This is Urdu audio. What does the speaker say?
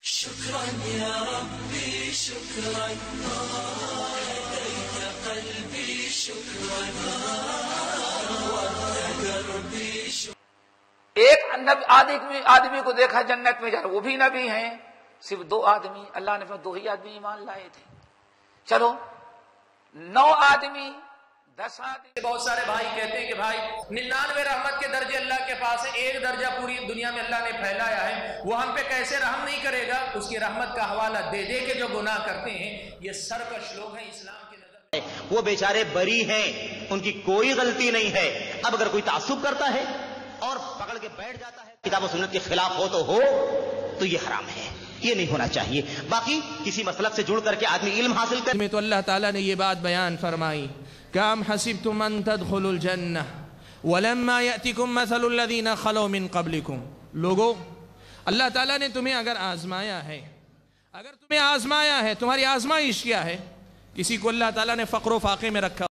شكرا يا ربي شكرا هديت قلبي شكرا نورت دربي شكرا. ایک آدمی کو دیکھا جنت میں جا رہا، وہ بھی نبی ہیں. صرف 2 آدمی، اللہ نے فرمایا 2 ہی آدمی ایمان لائے تھے. چلو 9 آدمی 10 آدمی. بہت سارے بھائی کہتے ہیں کہ بھائی 99 رحمت کے درجے اللہ کے پاس ہے، 1 درجہ پوری دنیا میں اللہ نے پھیلایا ہے، وہ ہم پہ کیسے رحم نہیں کرے گا؟ اس کی رحمت کا حوالہ دے دے کے جو گناہ کرتے ہیں یہ سرکش لوگ ہیں اسلام کی نظر. وہ بیچارے بری ہیں، ان کی کوئی غلطی نہیں ہے. اب اگر کوئی تعصب کرتا ہے اور پکڑ کے بیٹھ جاتا ہے کتاب و سنت کے خلاف ہو تو یہ حرام ہے، یہ نہیں ہونا چاہیے. باقی کسی مسلک سے جڑ کر کے آدمی علم حاصل کر میں تو اللہ تعالیٰ نے یہ بات بیان فرمائی کہ ام حسبتم ان تدخلوا الجنہ ولما یأتکم مثل الذین خلوا من قبلکم. لوگو، اللہ تعالیٰ نے تمہیں اگر آزمایا ہے، تمہاری آزمائش کیا ہے؟ کسی کو اللہ تعالیٰ نے فقر و فاقے میں رکھا